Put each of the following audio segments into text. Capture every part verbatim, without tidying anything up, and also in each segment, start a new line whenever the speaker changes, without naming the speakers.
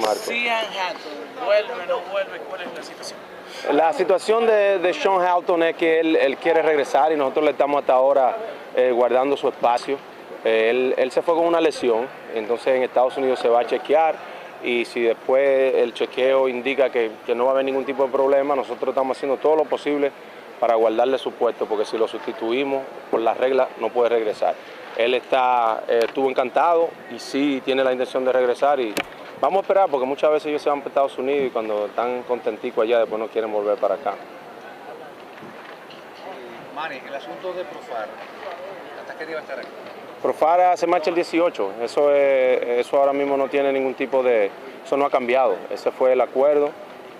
Marco.
Sean Hampton, ¿vuelve o no vuelve? ¿Cuál es la situación?
La situación de, de Sean Hampton es que él, él quiere regresar y nosotros le estamos hasta ahora eh, guardando su espacio. Eh, él, él se fue con una lesión, entonces en Estados Unidos se va a chequear y si después el chequeo indica que, que no va a haber ningún tipo de problema, nosotros estamos haciendo todo lo posible para guardarle su puesto, porque si lo sustituimos por las reglas no puede regresar. Él está, eh, estuvo encantado y sí tiene la intención de regresar y vamos a esperar porque muchas veces ellos se van para Estados Unidos y cuando están contenticos allá después no quieren volver para acá.
Manny, el asunto de Profar, ¿hasta qué día va a estar aquí?
Profar se marcha el dieciocho, eso, es, eso ahora mismo no tiene ningún tipo de, eso no ha cambiado, ese fue el acuerdo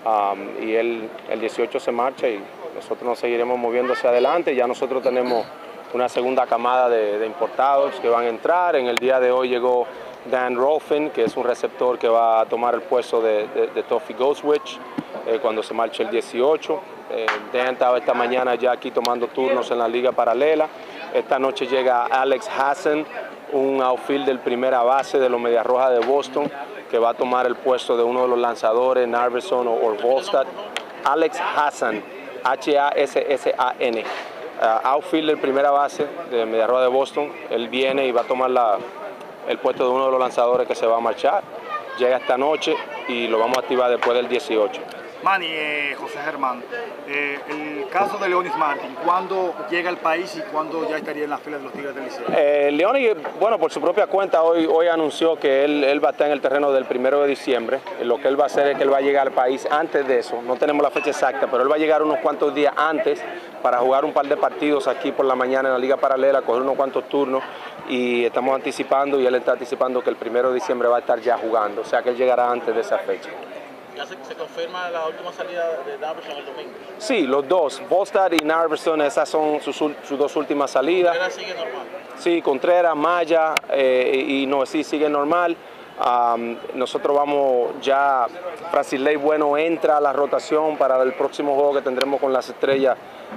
um, y él, el dieciocho se marcha y nosotros nos seguiremos moviendo hacia adelante. Ya nosotros tenemos una segunda camada de, de importados que van a entrar. En el día de hoy llegó Dan Rolfin, que es un receptor que va a tomar el puesto de, de, de Toffee Ghostwich eh, cuando se marche el dieciocho. Eh, Dan estaba esta mañana ya aquí tomando turnos en la liga paralela. Esta noche llega Alex Hassan, un outfielder primera base de los Medias Rojas de Boston, que va a tomar el puesto de uno de los lanzadores, Narveson o, o Volstad. Alex Hassan, H A S S A N, uh, outfielder primera base de Medias Rojas de Boston. Él viene y va a tomar la, el puesto de uno de los lanzadores que se va a marchar. Llega esta noche y lo vamos a activar después del dieciocho.
Manny, eh, José Germán, eh, el caso de Leonis Martin, ¿cuándo llega al país y cuándo ya estaría en las filas de los Tigres del Liceo?
Eh, Leonis, bueno, por su propia cuenta, hoy, hoy anunció que él, él va a estar en el terreno del primero de diciembre. Lo que él va a hacer es que él va a llegar al país antes de eso. No tenemos la fecha exacta, pero él va a llegar unos cuantos días antes para jugar un par de partidos aquí por la mañana en la Liga Paralela, coger unos cuantos turnos y estamos anticipando y él está anticipando que el primero de diciembre va a estar ya jugando. O sea que él llegará antes de esa fecha.
¿Ya se, se confirma la última salida de Narveson el domingo?
Sí, los dos, Volstad y Narveson, esas son sus, sus dos últimas salidas.
¿Contreras sigue normal?
Sí, Contreras, Maya eh, y no, sí sigue normal. Um, nosotros vamos ya, Francilei Bueno entra a la rotación para el próximo juego que tendremos con las Estrellas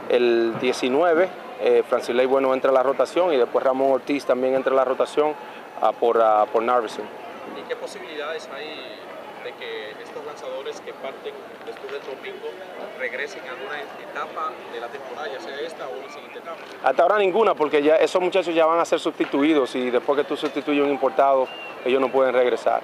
el diecinueve. Eh, Francilei Bueno entra a la rotación y después Ramón Ortiz también entra a la rotación uh, por, uh, por Narveson.
¿Y qué posibilidades hay de que estos lanzadores que parten después del domingo regresen a alguna etapa de la temporada, ya sea esta o la siguiente etapa?
Hasta ahora ninguna, porque ya esos muchachos ya van a ser sustituidos y después que tú sustituyes un importado, ellos no pueden regresar.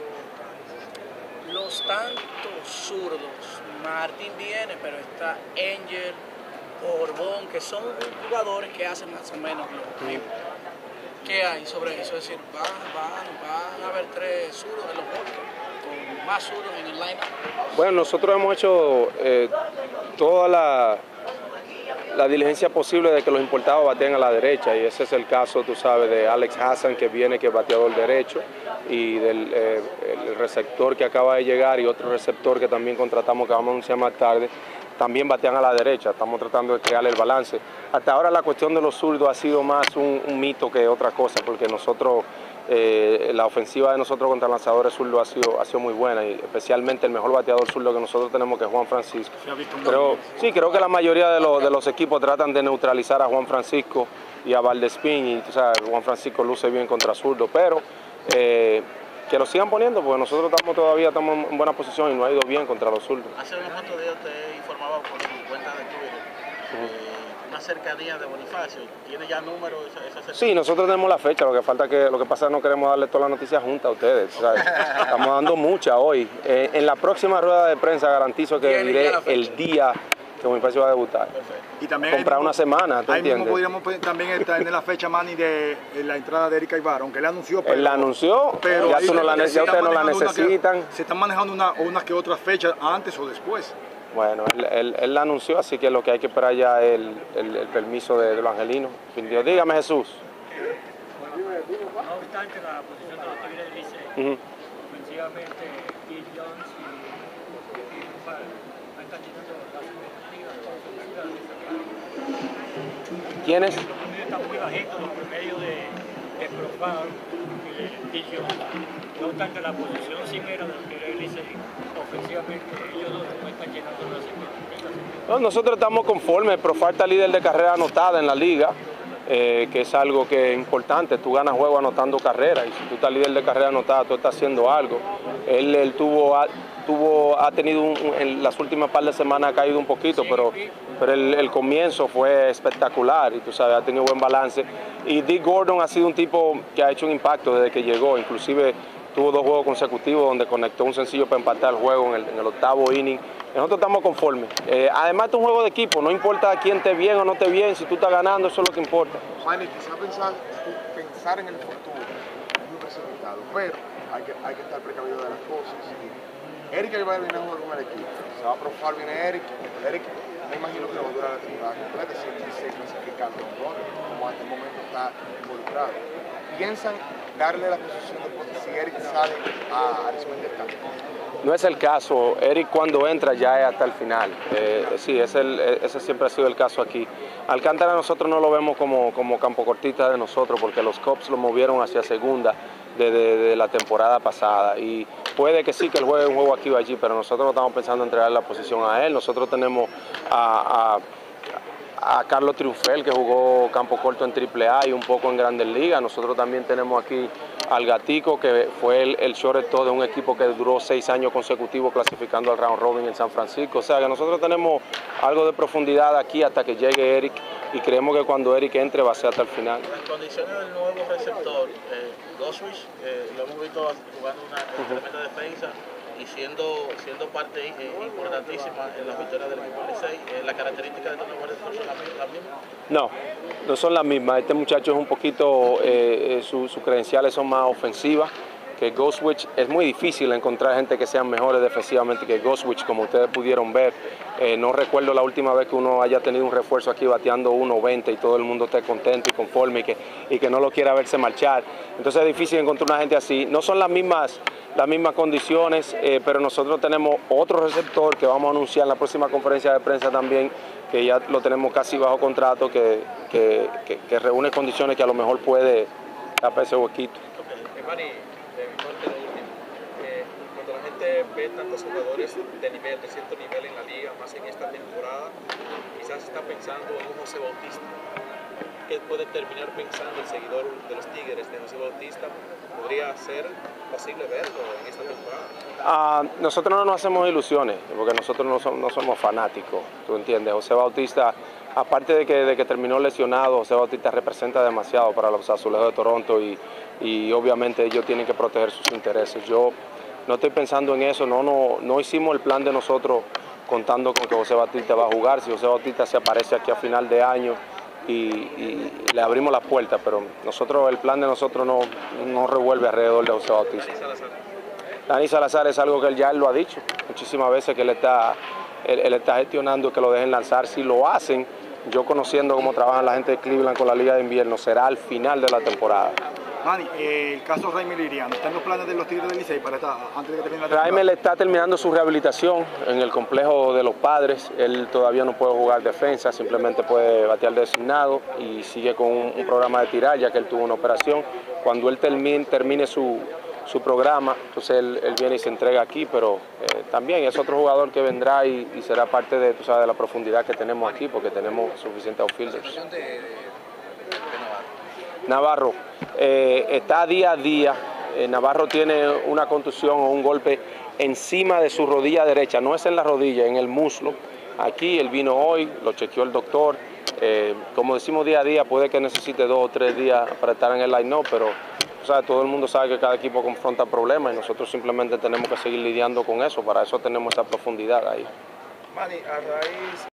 Los tantos zurdos, Martín viene, pero está Angel, Borbón, que son jugadores que hacen más o menos lo mismo. ¿Qué hay sobre eso? Es decir, van, van, van a haber tres zurdos en los botes, con más zurdos en el line-up.
Bueno, nosotros hemos hecho eh, toda la, la diligencia posible de que los importados bateen a la derecha y ese es el caso, tú sabes, de Alex Hassan, que viene, que es bateador derecho, y del eh, el receptor que acaba de llegar y otro receptor que también contratamos, que vamos a anunciar más tarde, también batean a la derecha. Estamos tratando de crear el balance. Hasta ahora la cuestión de los zurdos ha sido más un, un mito que otra cosa, porque nosotros, eh, la ofensiva de nosotros contra lanzadores zurdos ha sido, ha sido muy buena, y especialmente el mejor bateador zurdo que nosotros tenemos, que es Juan Francisco. Pero sí, creo que la mayoría de, los, de los equipos tratan de neutralizar a Juan Francisco y a Valdespín, y tú sabes, Juan Francisco luce bien contra zurdo, pero eh, que lo sigan poniendo, porque nosotros estamos todavía estamos en buena posición y no ha ido bien contra los zurdos.
Hace unos cuantos días te informaba por tu cuenta de Twitter uh-huh. eh, una cercanía de Bonifacio. ¿Tiene ya número esa, esa cercanía?
Sí, nosotros tenemos la fecha, lo que falta que lo que pasa es que no queremos darle todas las noticias juntas a ustedes, ¿sabes? Estamos dando muchas hoy. Eh, en la próxima rueda de prensa garantizo que diré el día que Bonifacio va a debutar.
Perfecto. Y también
comprar una semana, ¿tú
ahí
entiendes?
Mismo podríamos también estar en la fecha, Manny, de, de la entrada de Erika Ibarra, aunque él anunció, pero...
Él la anunció, pero ya, tú no la, ya ustedes no la necesitan.
Que, se están manejando una, unas que otras fechas antes o después.
Bueno, él, él, él la anunció, así que lo que hay que esperar ya es el, el, el permiso de, de los angelinos. Dígame, Jesús.
No obstante la posición de los Tigres del Liceo, uh-huh. ofensivamente, Bill Jones y, y Rufal están llenando las expectativas ofensivas.
¿Quiénes?
Los promedios están muy bajitos, los promedios de, de Profar y de Bill Jones. No obstante la posición cimera de los Tigres del Liceo, ofensivamente, ellos dos no están llenando las expectativas.
No, nosotros estamos conformes, Profar está líder de carrera anotada en la liga. eh, que es algo que es importante. Tú ganas juego anotando carreras y si tú estás líder de carrera anotada, tú estás haciendo algo. Él, él tuvo, ha, tuvo, ha tenido, un, en las últimas par de semanas ha caído un poquito, pero, pero el, el comienzo fue espectacular y tú sabes, ha tenido buen balance. Y Dick Gordon ha sido un tipo que ha hecho un impacto desde que llegó, inclusive tuvo dos juegos consecutivos donde conectó un sencillo para empatar el juego en el, en el octavo inning. Nosotros estamos conformes. Eh, además, es un juego de equipo, no importa quién esté bien o no esté bien, si tú estás ganando, eso es lo que importa.
Manny, quizá pensar, pensar en el futuro es muy precipitado, pero hay que, hay que estar precavido de las cosas. Eric va a venir a jugar con el equipo, se va a probar bien Eric. Eric, me imagino que lo va a durar la temporada completa, si él se clasificando como hasta el momento está involucrado. ¿Piensan darle la posición de poste si Eric sale a Arizona del campo?
No es el caso. Eric cuando entra ya es hasta el final. Eh, sí, es el, ese siempre ha sido el caso aquí. Alcántara nosotros no lo vemos como, como campo cortita de nosotros porque los Cubs lo movieron hacia segunda de, de, de la temporada pasada y puede que sí que él juegue un juego aquí o allí, pero nosotros no estamos pensando en entregar la posición a él. Nosotros tenemos a, a a Carlos Triunfel, que jugó campo corto en triple A y un poco en Grandes Ligas. Nosotros también tenemos aquí al Gatico, que fue el, el shortstop de un equipo que duró seis años consecutivos clasificando al round robin en San Francisco. O sea que nosotros tenemos algo de profundidad aquí hasta que llegue Eric y creemos que cuando Eric entre va a ser hasta el final.
Las condiciones del nuevo receptor, eh, Goswich, eh, lo hemos visto jugando una uh-huh. tremenda defensa y siendo, siendo parte eh, importantísima en las victorias del equipo del Licey. Eh, ¿Las características de estos nuevos receptores son las mismas?
No, no son las mismas. Este muchacho es un poquito, eh, sus su credenciales son más ofensivas que Goswich. Es muy difícil encontrar gente que sean mejores defensivamente que Goswich, como ustedes pudieron ver. Eh, no recuerdo la última vez que uno haya tenido un refuerzo aquí bateando uno veinte y todo el mundo esté contento y conforme y que, y que no lo quiera verse marchar. Entonces es difícil encontrar una gente así. No son las mismas, las mismas condiciones, eh, pero nosotros tenemos otro receptor que vamos a anunciar en la próxima conferencia de prensa también, que ya lo tenemos casi bajo contrato, que, que, que, que reúne condiciones que a lo mejor puede tapar ese huequito.
Okay. Cuando la gente ve tantos jugadores de nivel, de cierto nivel en la liga, más en esta temporada, quizás está pensando en un José Bautista. ¿Qué puede terminar pensando el seguidor de los Tigres de José Bautista? ¿Podría ser posible verlo en esta temporada?
Uh, nosotros no nos hacemos ilusiones, porque nosotros no somos, no somos fanáticos, ¿tú entiendes? José Bautista, aparte de que, de que terminó lesionado, José Bautista representa demasiado para los Azulejos de Toronto y, y obviamente ellos tienen que proteger sus intereses. Yo no estoy pensando en eso, no, no, no hicimos el plan de nosotros contando con que José Bautista va a jugar. Si José Bautista se aparece aquí a final de año y, y le abrimos las puertas, pero nosotros, el plan de nosotros no, no revuelve alrededor de José Bautista.
Dani Salazar.
Dani Salazar es algo que él ya él lo ha dicho muchísimas veces, que él está, él, él está gestionando que lo dejen lanzar. Si lo hacen, yo conociendo cómo trabajan la gente de Cleveland con la Liga de Invierno, será al final de la temporada.
Manny, eh, el caso Raimel Liriano, ¿están los planes de los Tigres del Licey para esta, antes de que termine la temporada?
Raimel está terminando su rehabilitación en el complejo de los Padres. Él todavía no puede jugar defensa, simplemente puede batear designado y sigue con un, un programa de tirar, ya que él tuvo una operación. Cuando él termine, termine su, su programa, entonces él, él viene y se entrega aquí, pero eh, también es otro jugador que vendrá y, y será parte de, tú sabes, de la profundidad que tenemos aquí, porque tenemos suficientes outfielders. Navarro eh, está día a día. Eh, Navarro tiene una contusión o un golpe encima de su rodilla derecha, no es en la rodilla, en el muslo. Aquí él vino hoy, lo chequeó el doctor. Eh, como decimos día a día, puede que necesite dos o tres días para estar en el line-up, pero o sea, todo el mundo sabe que cada equipo confronta problemas y nosotros simplemente tenemos que seguir lidiando con eso. Para eso tenemos esa profundidad ahí.
Manny, a raíz